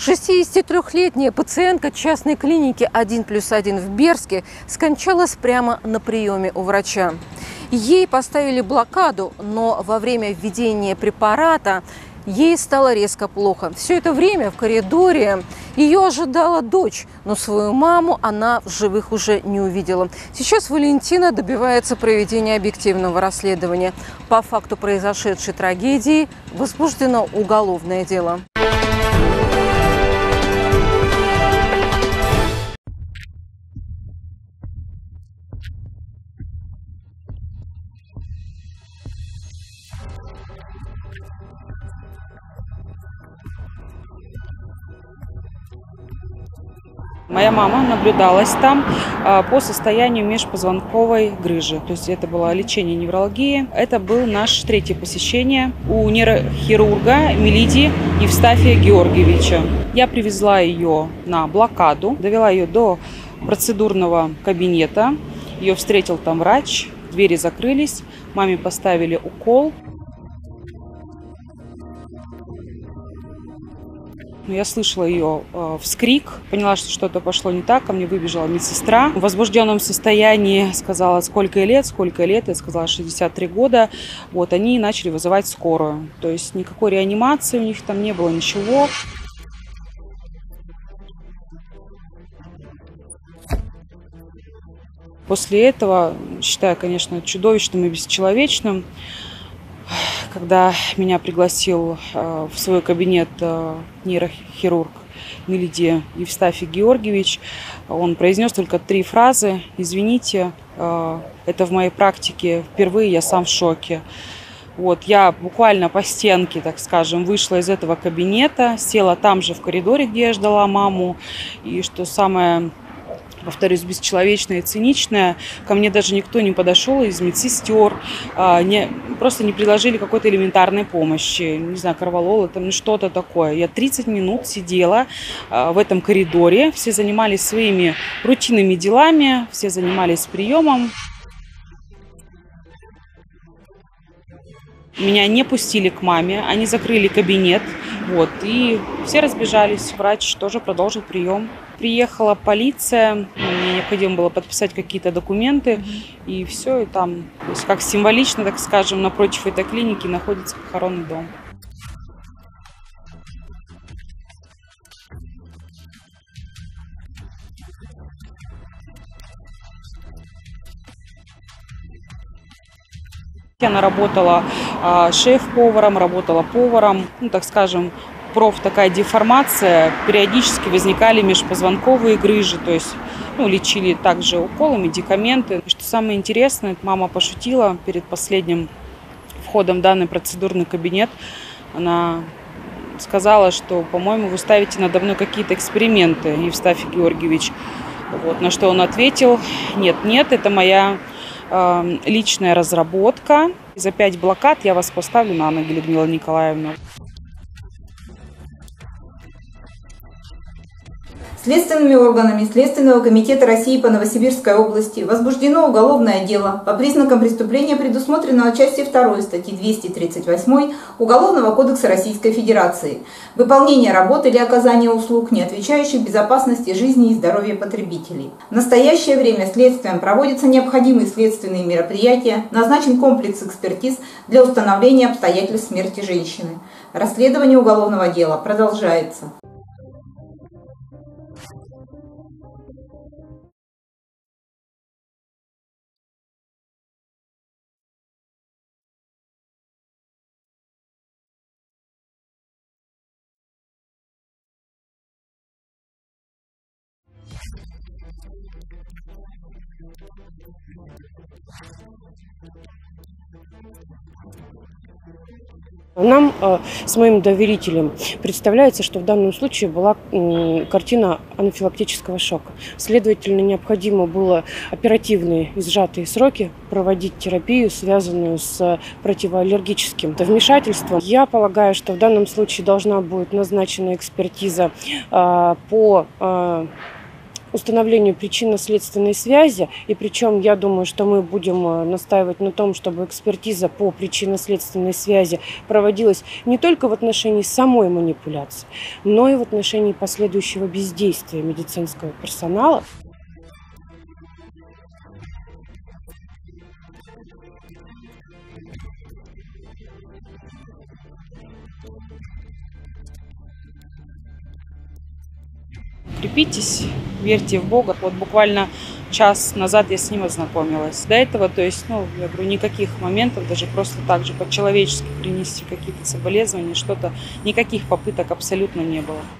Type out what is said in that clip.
63-летняя пациентка частной клиники 1+1 в Берске скончалась прямо на приеме у врача. Ей поставили блокаду, но во время введения препарата ей стало резко плохо. Все это время в коридоре ее ожидала дочь, но свою маму она в живых уже не увидела. Сейчас Валентина добивается проведения объективного расследования. По факту произошедшей трагедии возбуждено уголовное дело. Моя мама наблюдалась там по состоянию межпозвонковой грыжи. То есть это было лечение невралгии. Это было наше третье посещение у нейрохирурга Милиди Евстафия Георгиевича. Я привезла ее на блокаду, довела ее до процедурного кабинета. Ее встретил там врач, двери закрылись, маме поставили укол. Я слышала ее вскрик, поняла, что что-то пошло не так, ко мне выбежала медсестра. В возбужденном состоянии сказала, сколько лет, я сказала 63 года. Вот, они начали вызывать скорую, то есть никакой реанимации у них там не было, ничего. После этого, считаю, конечно, чудовищным и бесчеловечным, когда меня пригласил в свой кабинет нейрохирург Милиди Евстафий Георгиевич, он произнес только 3 фразы: «Извините, это в моей практике впервые, я сам в шоке». Вот, я буквально по стенке, так скажем, вышла из этого кабинета, села там же в коридоре, где я ждала маму. И что самое, повторюсь, бесчеловечное и циничное, ко мне даже никто не подошел из медсестер, просто не предложили какой-то элементарной помощи, не знаю, корвалола, там что-то такое. Я 30 минут сидела в этом коридоре, все занимались своими рутинными делами, все занимались приемом. Меня не пустили к маме, они закрыли кабинет, вот, и все разбежались. Врач тоже продолжил прием. Приехала полиция, мне необходимо было подписать какие-то документы, и все, и там, то есть как символично, так скажем, напротив этой клиники находится похоронный дом. Она работала шеф-поваром, работала поваром, так скажем, такая деформация, периодически возникали межпозвонковые грыжи, то есть лечили также уколы, медикаменты. Что самое интересное, мама пошутила перед последним входом в данный процедурный кабинет. Она сказала, что, по-моему, вы ставите надо мной какие-то эксперименты, Евстафий Георгиевич. Вот, на что он ответил: нет, это моя личная разработка. За 5 блокад я вас поставлю на ноги, Людмила Николаевна. Следственными органами Следственного комитета России по Новосибирской области возбуждено уголовное дело по признакам преступления, предусмотренного частью 2 статьи 238 Уголовного кодекса Российской Федерации. Выполнение работы или оказание услуг, не отвечающих безопасности жизни и здоровья потребителей. В настоящее время следствием проводятся необходимые следственные мероприятия, назначен комплекс экспертиз для установления обстоятельств смерти женщины. Расследование уголовного дела продолжается. Нам с моим доверителем представляется, что в данном случае была картина анафилактического шока. Следовательно, необходимо было оперативные и сжатые сроки проводить терапию, связанную с противоаллергическим вмешательством. Я полагаю, что в данном случае должна будет назначена экспертиза по установлению причинно-следственной связи. И причем я думаю, что мы будем настаивать на том, чтобы экспертиза по причинно-следственной связи проводилась не только в отношении самой манипуляции, но и в отношении последующего бездействия медицинского персонала. Крепитесь, верьте в Бога. Вот буквально час назад я с ним ознакомилась. До этого, то есть, я говорю, никаких моментов, даже просто так же по-человечески принести какие-то соболезнования, что-то, никаких попыток абсолютно не было.